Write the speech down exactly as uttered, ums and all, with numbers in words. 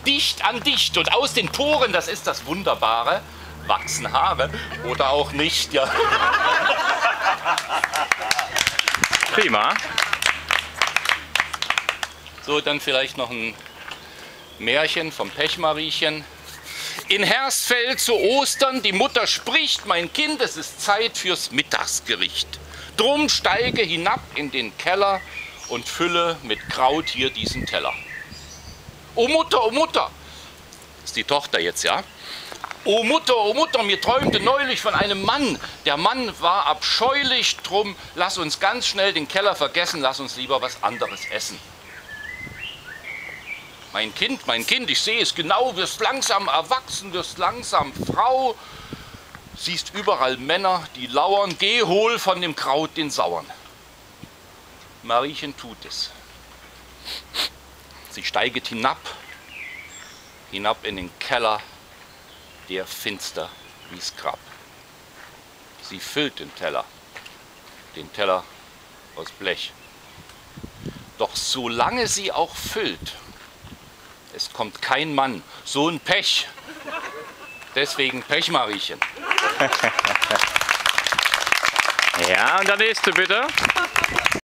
dicht an dicht. Und aus den Poren, das ist das Wunderbare, wachsen Haare. Oder auch nicht, ja. Prima. So, dann vielleicht noch ein Märchen vom Pechmariechen. In Hersfeld zu Ostern, die Mutter spricht, mein Kind, es ist Zeit fürs Mittagsgericht. Drum steige hinab in den Keller und fülle mit Kraut hier diesen Teller. O Mutter, o Mutter, das ist die Tochter jetzt, ja? O Mutter, o Mutter, mir träumte neulich von einem Mann. Der Mann war abscheulich, drum lass uns ganz schnell den Keller vergessen, lass uns lieber was anderes essen. Mein Kind, mein Kind, ich sehe es genau, wirst langsam erwachsen, wirst langsam Frau. Siehst überall Männer, die lauern, geh, hol von dem Kraut den Sauern. Mariechen tut es. Sie steiget hinab, hinab in den Keller, der finster wie's Grab. Sie füllt den Teller, den Teller aus Blech. Doch solange sie auch füllt, es kommt kein Mann, so ein Pech. Deswegen Pechmariechen. Ja, und der nächste bitte.